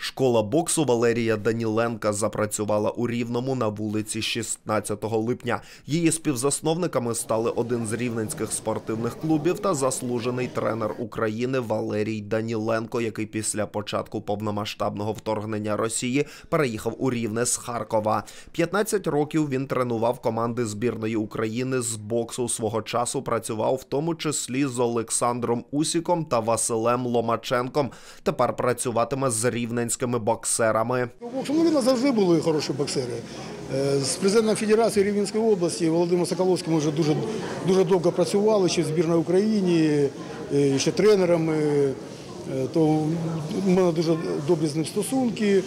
Школа боксу Валерія Даніленка запрацювала у Рівному на вулиці 16 липня. Її співзасновниками стали один з рівненських спортивних клубів та заслужений тренер України Валерій Даніленко, який після початку повномасштабного вторгнення Росії переїхав у Рівне з Харкова. 15 років він тренував команди збірної України з боксу. Свого часу працював в тому числі з Олександром Усіком та Василем Ломаченком. Тепер працюватиме з рівненськими боксерами. У нас завжди були хороші боксери. З президентом Федерації Рівненської області Володимиром Соколовським ми вже дуже довго працювали, ще в збірній Україні, ще тренерами. То у мене дуже добрі з ним стосунки.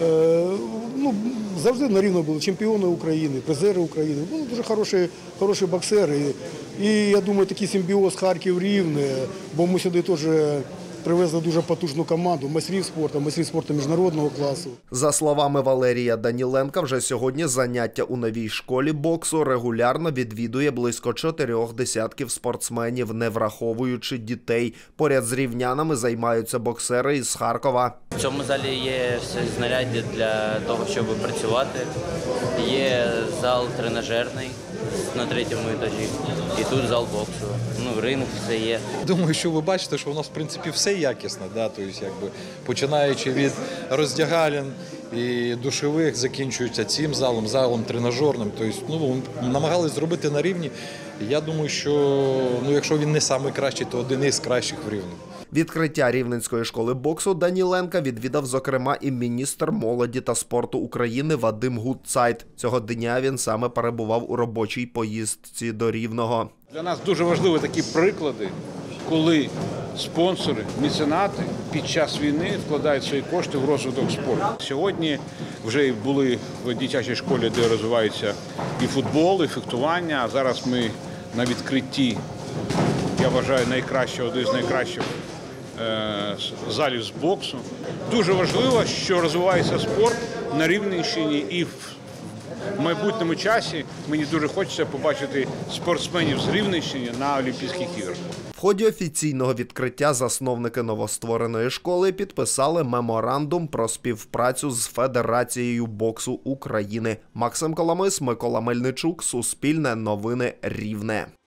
Завжди на Рівно були чемпіони України, призери України. Були дуже хороші боксери. І я думаю, такий симбіоз Харків-Рівне, бо ми сюди теж привезли дуже потужну команду майстрів спорту міжнародного класу. За словами Валерія Даніленка, вже сьогодні заняття у новій школі боксу регулярно відвідує близько 4 десятків спортсменів, не враховуючи дітей. Поряд з рівнянами займаються боксери із Харкова. В цьому залі є все знаряддя для того, щоб працювати. Є зал тренажерний на 3-му етажі, і тут зал боксу. Ринг, все є. Думаю, що ви бачите, що у нас в принципі все якісно, починаючи від роздягалень і душових, закінчується цим залом тренажерним. Намагались зробити на рівні. Я думаю, що якщо він не найкращий, то один із кращих в Рівному. Відкриття Рівненської школи боксу Даніленка відвідав, зокрема, і міністр молоді та спорту України Вадим Гутцайт. Цього дня він саме перебував у робочій поїздці до Рівного. Для нас дуже важливі такі приклади, коли спонсори, меценати під час війни вкладають свої кошти в розвиток спорту. Сьогодні вже були в дитячій школі, де розвивається і футбол, і фехтування, а зараз ми на відкритті, я вважаю, один з найкращих залів з боксу. Дуже важливо, що розвивається спорт на Рівненщині, і в майбутньому часі мені дуже хочеться побачити спортсменів з Рівненщини на Олімпійських іграх. В ході офіційного відкриття засновники новоствореної школи підписали меморандум про співпрацю з Федерацією боксу України. Максим Коломис, Микола Мельничук, Суспільне новини Рівне.